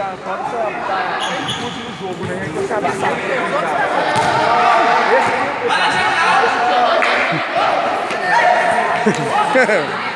pode discutir o jogo, né? A gente não sabe esse